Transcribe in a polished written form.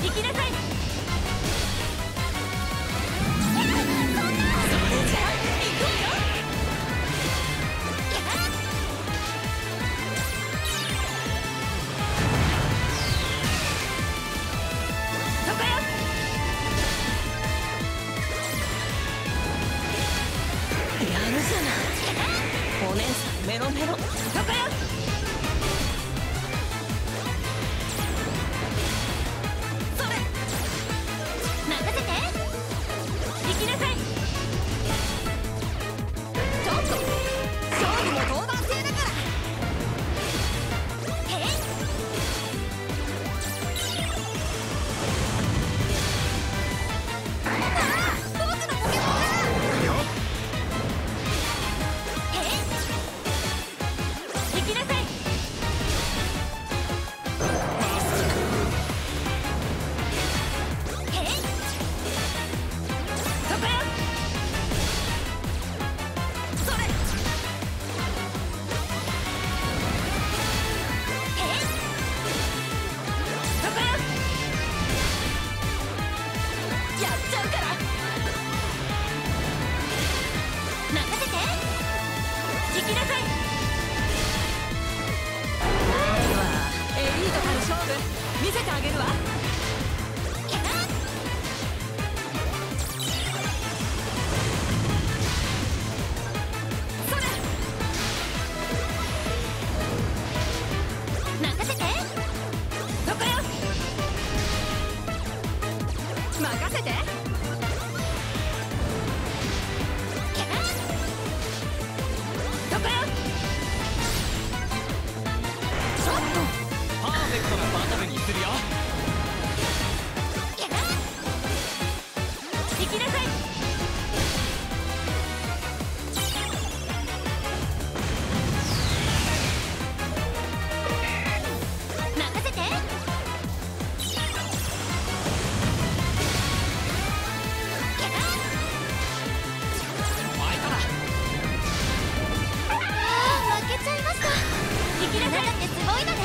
行きなさい。 メロメロ。そこよ。 それ。任せて。行きなさい。ちょっと。勝負も当番制だから。へい。ああ、僕のポケモンが。見せてあげるわ。それ。任せて。そこよ。任せて。そこよ。ちょっとパーフェクトなバトルにするよ。 行きなさい。任せて。 ファイトだ。 負けちゃいました。行きなさい。だってすごいのね。